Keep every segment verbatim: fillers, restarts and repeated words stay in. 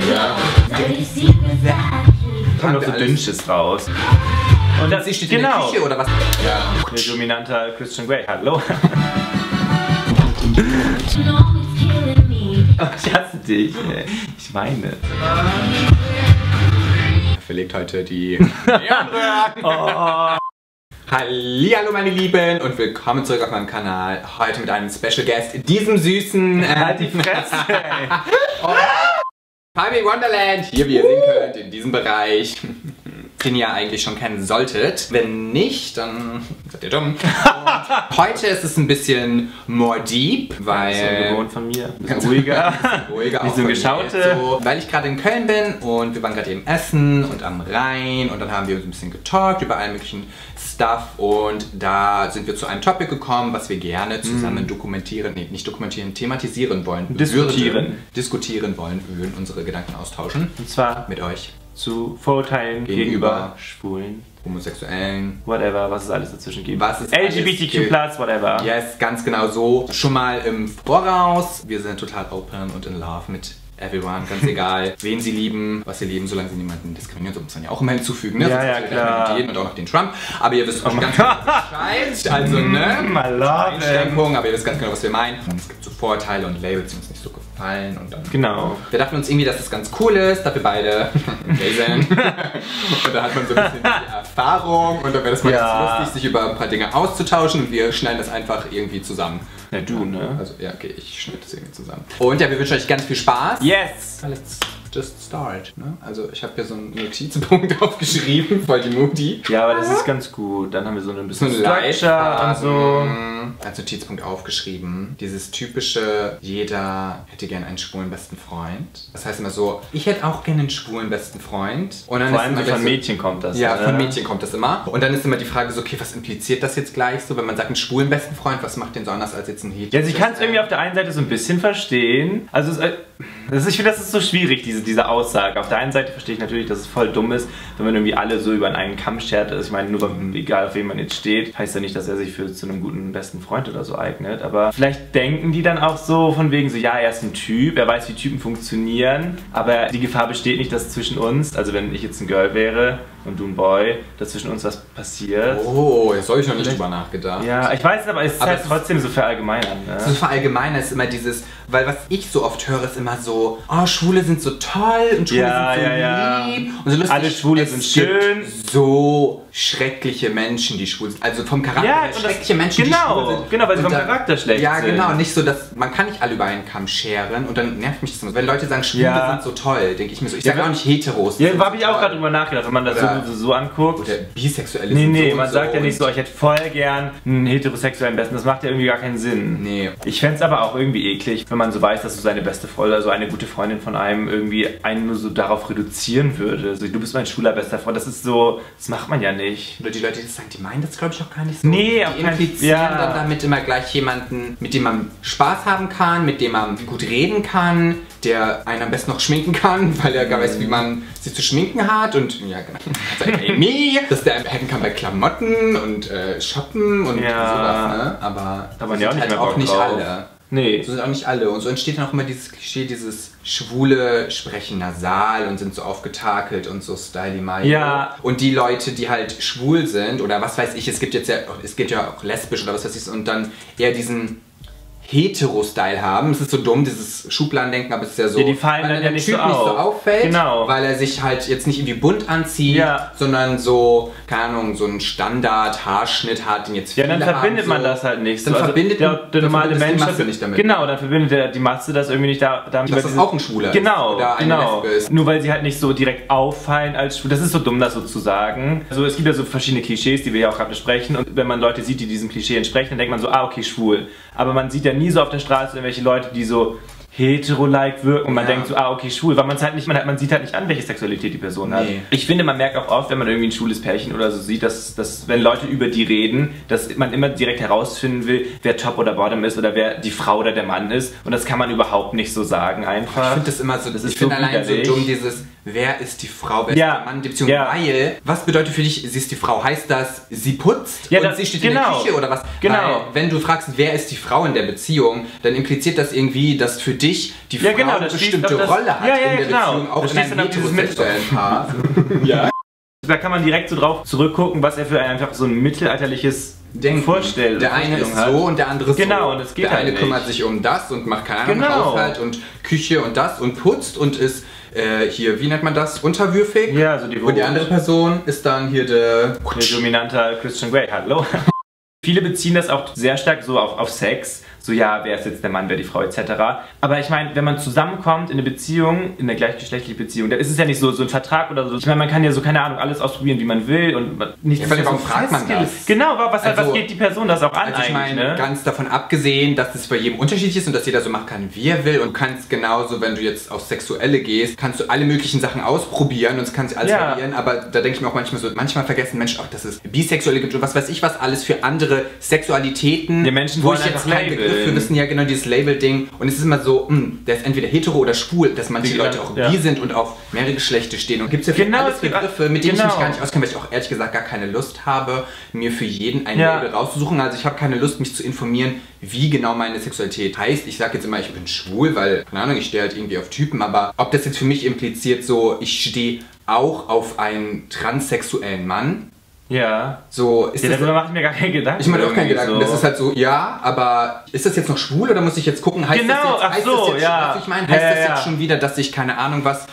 Ja. Kommt noch so Dünnsches raus. Und das, sie steht genau in der Küche oder was? Ja. Der dominante Christian Grey. Hallo. Oh, ich hasse dich. Ich weine. Verlegt heute die oh. Hallihallo meine Lieben und willkommen zurück auf meinem Kanal. Heute mit einem Special Guest, diesem süßen... Äh, halt die Fresse, ey. Oh. Palmy Wonderland, hier wie ihr sehen könnt, in diesem Bereich, den ihr eigentlich schon kennen solltet. Wenn nicht, dann seid ihr dumm. Und heute ist es ein bisschen more deep, weil... Das ist so gewohnt von mir. Ein bisschen ruhiger. ruhiger Nicht so geschaute. So, weil ich gerade in Köln bin und wir waren gerade eben essen und am Rhein und dann haben wir uns ein bisschen getalkt über allen möglichen Stuff und da sind wir zu einem Topic gekommen, was wir gerne zusammen mm. dokumentieren, nee, nicht dokumentieren, thematisieren wollen. Diskutieren. Würden, diskutieren wollen, wir würden unsere Gedanken austauschen. Und zwar mit euch. Zu Vorurteilen gegenüber, gegenüber Schwulen, Homosexuellen, whatever, was es alles dazwischen gibt. Was ist L G B T Q plus, whatever. Yes, ganz genau so. Schon mal im Voraus. Wir sind total open und in love mit everyone, ganz egal, wen sie lieben, was sie lieben, solange sie niemanden diskriminieren. So muss man ja auch immer hinzufügen, ne? Ja, ja, klar. Mit jedem und auch noch den Trump. Aber ihr wisst auch ganz genau Bescheid. Also, ne? Einschränkungen, aber ihr wisst ganz genau, was wir meinen. Und es gibt so Vorteile und Labels, die uns nicht so gefallen. Und dann genau. Wir dachten uns irgendwie, dass das ganz cool ist, dass wir beide gay sind. Und da hat man so ein bisschen die Erfahrung. Und dann wäre das mal ja. ganz lustig, sich über ein paar Dinge auszutauschen. Und wir schneiden das einfach irgendwie zusammen. Ja, du, ne? Also, ja, okay, ich schneide das irgendwie zusammen. Und ja, wir wünschen euch ganz viel Spaß. Yes! Let's just start, ne? Also, ich habe hier so einen Notizpunkt aufgeschrieben, voll die Moody. Ja, aber das ist ganz gut. Dann haben wir so ein bisschen so eine Structure und so. Als Notizpunkt aufgeschrieben. Dieses typische, jeder hätte gerne einen schwulen besten Freund. Das heißt immer so, ich hätte auch gerne einen schwulen besten Freund. Und dann Vor ist allem immer so von so, Mädchen kommt das. Ja, oder? von Mädchen kommt das immer. Und dann ist immer die Frage so, okay, was impliziert das jetzt gleich so, wenn man sagt, einen schwulen besten Freund, was macht den so anders als jetzt ein Hetero? Ja, also ich kann es irgendwie auf der einen Seite so ein bisschen verstehen. Also, es, das ist, ich finde, das ist so schwierig, diese, diese Aussage. Auf der einen Seite verstehe ich natürlich, dass es voll dumm ist, wenn man irgendwie alle so über einen Kamm schert. Also ich meine, nur egal auf wen man jetzt steht, heißt ja nicht, dass er sich für zu einem guten besten Freund oder so eignet. Aber vielleicht denken die dann auch so von wegen so, ja, er ist ein Typ, er weiß, wie Typen funktionieren, aber die Gefahr besteht nicht, dass zwischen uns, also wenn ich jetzt ein Girl wäre und du ein Boy, dass zwischen uns was passiert. Oh, jetzt habe ich noch nicht drüber nachgedacht. Ja, ich weiß, aber es ist aber halt es trotzdem so verallgemeinern. Ne? So verallgemeinern ist immer dieses, weil was ich so oft höre, ist immer so, oh, Schwule sind so toll und Schwule ja, sind so ja, lieb. Ja. Und so lustig. Alle Schwule es sind schön. So schreckliche Menschen, die schwul sind. Also vom Charakter ja, her schreckliche Menschen, genau, die schwul sind. Genau, weil sie und vom dann, Charakter schlecht ja, sind. Ja, genau. Nicht so, dass man kann nicht alle über einen Kamm scheren und dann nervt mich das immer. Wenn Leute sagen, Schwule ja. sind so toll, denke ich mir so. Ich sage ja, auch nicht Heteros. Ja, habe ich auch gerade drüber nachgedacht, wenn man das oder, so, so anguckt. Oder bisexuelle Nee, nee, so man so sagt ja nicht so, ich hätte voll gern einen heterosexuellen Besten. Das macht ja irgendwie gar keinen Sinn. Nee. Ich fände es aber auch irgendwie eklig, wenn man so weiß, dass so seine beste Freundin, also eine gute Freundin von einem irgendwie einen nur so darauf reduzieren würde. Also, du bist mein schwuler bester Freund. Das ist so, das macht man ja nicht. Oder die Leute, die das sagen, die meinen das glaube ich auch gar nicht so. Nee, die implizieren ja. dann damit immer gleich jemanden, mit dem man Spaß haben kann, mit dem man gut reden kann, der einen am besten noch schminken kann, weil er gar weiß, wie man sich zu schminken hat und ja, genau. Also Amy, dass der einem helfen kann bei Klamotten und äh, Shoppen und ja. sowas, ne? Aber da man ja auch nicht, halt mehr auch nicht drauf. alle. Nee. So sind auch nicht alle. Und so entsteht dann auch immer dieses Klischee, dieses Schwule sprechen nasal und sind so aufgetakelt und so styly-mile. Ja. Und die Leute, die halt schwul sind oder was weiß ich, es gibt jetzt ja, es gibt ja auch lesbisch oder was weiß ich, und dann eher diesen Hetero-Style haben. Es ist so dumm, dieses Schubladendenken, aber es ist ja so, ja, die fallen weil dann ja nicht Typ so, auf. nicht so auffällt, genau. weil er sich halt jetzt nicht irgendwie bunt anzieht, ja. sondern so, keine Ahnung, so einen Standard-Haarschnitt hat, den jetzt viele Ja, dann verbindet haben, man so. das halt nicht. Dann so. verbindet also der, der normale Mensch die Masse nicht damit. Genau, dann verbindet der, die Masse das irgendwie nicht da, damit. Dass das auch ein Schwuler genau, ist oder eine genau. Lesbe ist. Nur weil sie halt nicht so direkt auffallen als schwul. Das ist so dumm, das so zu sagen. Also es gibt ja so verschiedene Klischees, die wir ja auch gerade besprechen. Und wenn man Leute sieht, die diesem Klischee entsprechen, dann denkt man so, ah, okay, schwul. Aber man sieht ja nie so auf der Straße irgendwelche Leute, die so hetero-like wirken und man ja. denkt so, ah, okay, schwul, weil man es halt nicht, man, hat, man sieht halt nicht an, welche Sexualität die Person nee. hat. Ich finde, man merkt auch oft, wenn man irgendwie ein schwules Pärchen oder so sieht, dass, dass wenn Leute über die reden, dass man immer direkt herausfinden will, wer Top oder Bottom ist oder wer die Frau oder der Mann ist und das kann man überhaupt nicht so sagen einfach. Ich finde das immer so, das ich so finde allein so dumm, dieses, wer ist die Frau, wer ja. ist der Mann, beziehungsweise ja. weil, was bedeutet für dich, sie ist die Frau, heißt das, sie putzt ja, und das, sie steht genau. in der Küche oder was? Genau. Weil, wenn du fragst, wer ist die Frau in der Beziehung, dann impliziert das irgendwie, dass für dich die Ja, Frau genau, eine das bestimmte schließt auf das- Rolle hat Ja, ja, in der genau. Beziehung, auch Das in einem schließt dann auf dieses heterosexuellen Paar. Ja. Da kann man direkt so drauf zurückgucken, was er für ein, einfach so ein mittelalterliches Denken. Vorstell Der eine ist Vorstellung so und der andere ist so. Genau, und es geht Der halt eine nicht. kümmert sich um das und macht keine Ahnung, Genau. Haushalt und Küche und das und putzt und ist äh, hier, wie nennt man das, unterwürfig. Ja, so die Und die andere Person ist dann hier der... Der dominante Christian Grey, hallo. Viele beziehen das auch sehr stark so auf, auf Sex. So, ja, wer ist jetzt der Mann, wer die Frau, et cetera. Aber ich meine, wenn man zusammenkommt in eine Beziehung, in eine gleichgeschlechtliche Beziehung, dann ist es ja nicht so, so ein Vertrag oder so. Ich meine, man kann ja so, keine Ahnung, alles ausprobieren, wie man will und nicht. Ja, warum fragt man das? Genau, was, Also, was geht die Person das auch an Also ich eigentlich, meine, ne? ganz davon abgesehen, dass es bei jedem unterschiedlich ist und dass jeder so machen kann, wie er will. Und du kannst genauso, wenn du jetzt aufs Sexuelle gehst, kannst du alle möglichen Sachen ausprobieren und es kann sich alles Ja. variieren. Aber da denke ich mir auch manchmal so, manchmal vergessen Menschen auch, dass es Bisexuelle gibt und was weiß ich was alles für andere Sexualitäten. Die Menschen wo wollen ich jetzt einfach keinen labeln. Begriff für wissen, ja genau dieses Label-Ding. Und es ist immer so, mh, der ist entweder hetero oder schwul, dass manche Die- Leute auch ja. bi sind und auf mehrere Geschlechter stehen. Und gibt es ja für Genau, alles es gibt- Begriffe, mit denen genau. ich mich gar nicht auskenne, weil ich auch ehrlich gesagt gar keine Lust habe, mir für jeden ein Ja. Label rauszusuchen. Also ich habe keine Lust, mich zu informieren, wie genau meine Sexualität heißt. Ich sage jetzt immer, ich bin schwul, weil, keine Ahnung, ich stehe halt irgendwie auf Typen. Aber ob das jetzt für mich impliziert, so, ich stehe auch auf einen transsexuellen Mann. Ja. So, ist Ja, das... darüber mache ich mir gar keinen Gedanken. Ich mache auch keinen irgendwie Gedanken. so. Das ist halt so, ja, aber ist das jetzt noch schwul oder muss ich jetzt gucken? Heißt Genau, das jetzt, ach heißt so, das jetzt, ja. was ich meine? Ja, Heißt ja, das ja. jetzt schon wieder, dass ich, keine Ahnung was,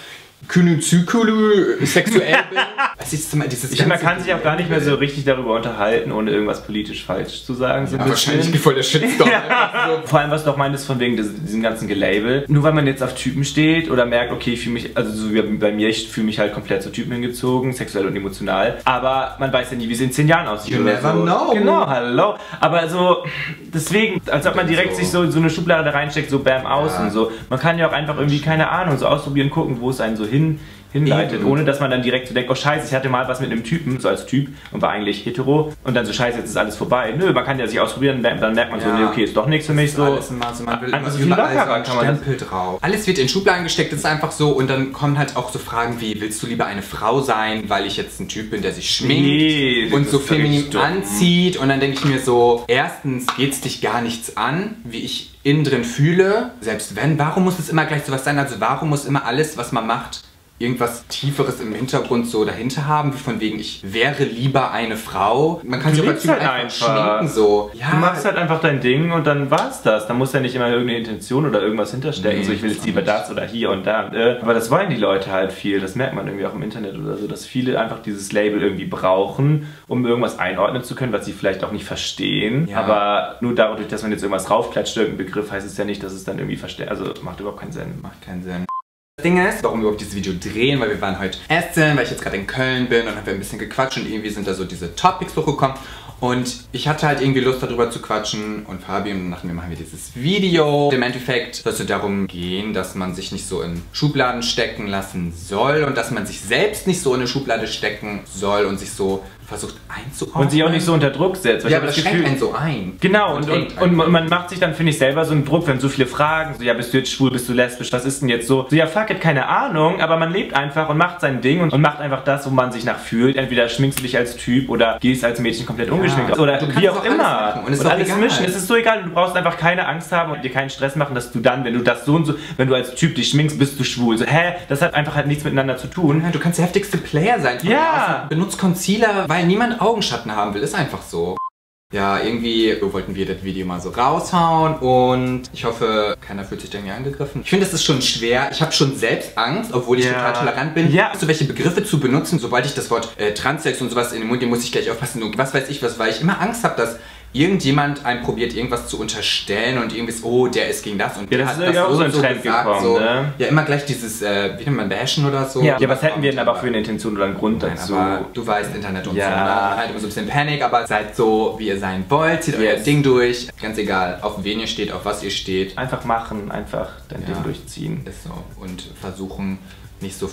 Kynozykulu sexuell bin? Was ist denn mal dieses Ich, man ganze kann sich auch gar nicht mehr so richtig darüber unterhalten, ohne irgendwas politisch falsch zu sagen. So ein Ja, bisschen. wahrscheinlich voll der Shitstorm. Ja. Vor allem, was du auch meintest von wegen des, diesem ganzen Gelabel. Nur weil man jetzt auf Typen steht oder merkt, okay, ich fühle mich, also so wie bei mir, ich fühle mich halt komplett zu Typen hingezogen, sexuell und emotional. Aber man weiß ja nie, wie es in zehn Jahren aussieht. You oder never so. know. Genau, hallo. Aber so, deswegen, als ob man direkt So. sich so, so eine Schublade da reinsteckt, so bam aus Ja. und so. Man kann ja auch einfach irgendwie, keine Ahnung, so ausprobieren, gucken, wo es einen so hin hinleitet, Eben. ohne dass man dann direkt so denkt, oh scheiße, ich hatte mal was mit einem Typen, so als Typ und war eigentlich hetero und dann so scheiße, jetzt ist alles vorbei. Nö, man kann ja sich ausprobieren, dann merkt man so, Ja. nee, okay, ist doch nichts für mich so. Alles immer so, man will Einfach immer so viel überall lockerer so einen kann man das- Stempel drauf. Alles wird in Schubladen gesteckt, das ist einfach so und dann kommen halt auch so Fragen wie, willst du lieber eine Frau sein, weil ich jetzt ein Typ bin, der sich schminkt Nee, und das so ist feminin richtig dumm. anzieht und dann denke ich mir so, erstens geht's dich gar nichts an, wie ich innen drin fühle, selbst wenn, warum muss es immer gleich sowas sein, also warum muss immer alles, was man macht, irgendwas Tieferes im Hintergrund so dahinter haben, wie von wegen, ich wäre lieber eine Frau. Man kann Du sich auch als lebst Typ halt einfach einfach. schminken so. Ja, Du machst halt einfach dein Ding und dann war's das. Da muss ja nicht immer irgendeine Intention oder irgendwas hinterstecken. Nee, so, ich will jetzt das lieber auch das oder hier und da. Äh, Aber das wollen die Leute halt viel. Das merkt man irgendwie auch im Internet oder so, dass viele einfach dieses Label irgendwie brauchen, um irgendwas einordnen zu können, was sie vielleicht auch nicht verstehen. Ja. Aber nur dadurch, dass man jetzt irgendwas raufklatscht, irgendein Begriff, heißt es ja nicht, dass es dann irgendwie versteht. Also macht überhaupt keinen Sinn. macht keinen Sinn. Das Ding ist, warum wir überhaupt dieses Video drehen, weil wir waren heute essen, weil ich jetzt gerade in Köln bin und dann haben wir ein bisschen gequatscht und irgendwie sind da so diese Topics hochgekommen und ich hatte halt irgendwie Lust darüber zu quatschen und Fabi und dann dachten wir, machen wir dieses Video. Im Endeffekt soll es so darum gehen, dass man sich nicht so in Schubladen stecken lassen soll und dass man sich selbst nicht so in eine Schublade stecken soll und sich so versucht einzuordnen. Und sich auch nicht so unter Druck setzt. weil Ja, ich aber hab das schränkt einen so ein. Genau, und, engt und, und einen. man macht sich dann, finde ich, selber so einen Druck, wenn so viele Fragen, so, ja, bist du jetzt schwul, bist du lesbisch, was ist denn jetzt so? So, ja, fuck it, keine Ahnung, aber man lebt einfach und macht sein Ding und, und macht einfach das, wo man sich nach fühlt. Entweder schminkst du dich als Typ oder gehst als Mädchen komplett ungeschminkt aus. Oder du kannst wie es auch auch alles immer. machen und es ist und auch alles egal. mischen, es ist so egal. Du brauchst einfach keine Angst haben und dir keinen Stress machen, dass du dann, wenn du das so und so, wenn du als Typ dich schminkst, bist du schwul. So, hä? Das hat einfach halt nichts miteinander zu tun. Ja, du kannst der heftigste Player sein. Von Ja. außen. Benutzt Concealer, weil niemand Augenschatten haben will. Ist einfach so. Ja, irgendwie wollten wir das Video mal so raushauen und ich hoffe, keiner fühlt sich irgendwie angegriffen. Ich finde, das ist schon schwer. Ich habe schon selbst Angst, obwohl ich Ja. total tolerant bin, Ja. so welche Begriffe zu benutzen. Sobald ich das Wort äh, Transsex und sowas in den Mund nehme, muss ich gleich aufpassen. Und was weiß ich was, weil ich immer Angst habe, dass irgendjemand einem probiert, irgendwas zu unterstellen und irgendwie so, oh, der ist gegen das und Ja, der das hat ist das ja auch so und ein Trend gesagt, gekommen, so. ne? Ja, immer gleich dieses, äh, wie nennt man, bashen oder so. Ja, ja, was hätten wir denn aber für eine Intention oder einen Grund Nein, dazu? aber du weißt, Internet und Ja. so, ne? Halt immer so ein bisschen Panik, aber seid so, wie ihr sein wollt, zieht euer Yes. Ding durch. Ganz egal, auf wen ihr steht, auf was ihr steht. Einfach machen, einfach dein Ja. Ding durchziehen. Ist so. Und versuchen, nicht so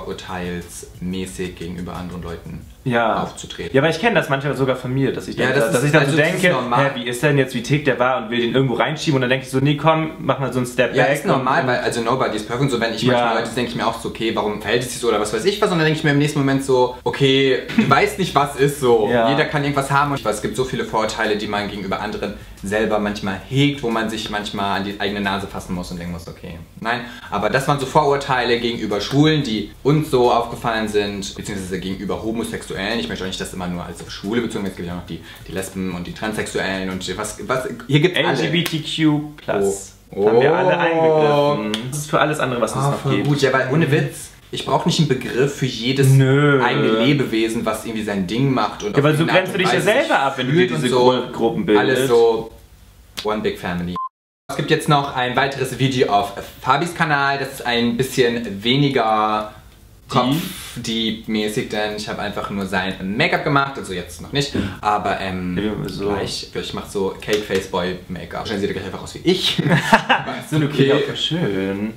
vorurteilsmäßig gegenüber anderen Leuten Ja. aufzutreten. Ja, aber ich kenne das manchmal sogar von mir, dass ich dann, Ja, das dass ist- ich dann also so das ist denke, normal. hä, wie ist denn jetzt, wie tickt der war und will den irgendwo reinschieben und dann denke ich so, nee, komm, mach mal so einen Step Ja, back. ist normal, und, weil, also nobody is perfect, so wenn ich Ja. manchmal Leute denke ich mir auch so, okay, warum verhält es sich so oder was weiß ich was und dann denke ich mir im nächsten Moment so, okay, du weißt nicht, was ist so. Ja. Jeder kann irgendwas haben und ich weiß, es gibt so viele Vorurteile, die man gegenüber anderen selber manchmal hegt, wo man sich manchmal an die eigene Nase fassen muss und denken muss, okay, nein. Aber das waren so Vorurteile gegenüber Schwulen, die uns so aufgefallen sind, beziehungsweise gegenüber Homosexuellen. Ich möchte auch nicht, dass immer nur als auf Schwule bezogen wird. Es gibt ja noch die, die Lesben und die Transsexuellen und was, was hier gibt es L G B T Q plus. Oh. Haben wir alle eingegriffen. Das ist für alles andere, was es Oh, noch voll gibt. gut, ja, weil ohne Witz, ich brauche nicht einen Begriff für jedes Nö. eigene Lebewesen, was irgendwie sein Ding macht. Und Ja, weil auf so irgendeine grenzt Art du dich und ja Weise selber ab, wenn du dir fühlt und diese so. Gru- Gruppen bildest. Alles so one big family. Es gibt jetzt noch ein weiteres Video auf Fabis Kanal, das ist ein bisschen weniger Kopf-Deep-mäßig, denn ich habe einfach nur sein Make-up gemacht, also jetzt noch nicht, aber ähm, Ja, so. gleich, ich mache so Cake-Face-Boy-Make-up. Wahrscheinlich sieht er gleich einfach aus wie ich. So okay. Ja, schön.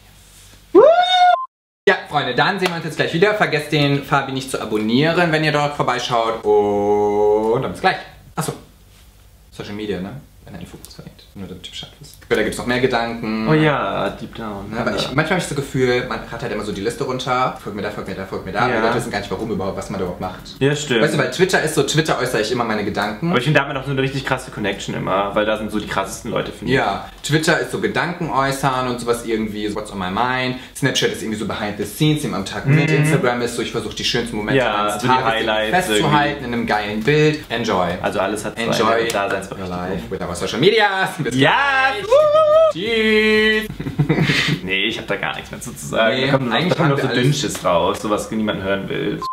Ja, Freunde, dann sehen wir uns jetzt gleich wieder. Vergesst den Fabi nicht zu abonnieren, wenn ihr dort vorbeischaut. Und dann bis gleich. Achso, Social Media, ne? Wenn er den Fokus verlegt. Nur der Typ schafft es. Da gibt es noch mehr Gedanken. Oh ja, deep down. Ja, aber ich, manchmal habe ich das Gefühl, man hat halt immer so die Liste runter. Folgt mir da, folgt mir da, folgt mir da. Ja. Und die Leute wissen gar nicht, warum überhaupt, was man da überhaupt macht. Ja, stimmt. Weißt du, weil Twitter ist so, Twitter äußere ich immer meine Gedanken. Aber ich finde, da hat man auch so eine richtig krasse Connection immer, weil da sind so die krassesten Leute, finde ich. Ja, Twitter ist so Gedanken äußern und sowas irgendwie, so what's on my mind. Snapchat ist irgendwie so behind the scenes, im am Tag mit. Mhm. Instagram ist so, ich versuche die schönsten Momente Ja, meines so die Tages Highlights festzuhalten in einem geilen Bild. Enjoy. Also alles hat Enjoy seine your Daseinsberechtigung. life with our social media. Bis Ja! Tschüss! Nee, ich habe da gar nichts mehr zu sagen. Nee, da kommt nur noch, eigentlich da kommt noch haben so wir alles- Dünnschiss raus, so was niemand hören will.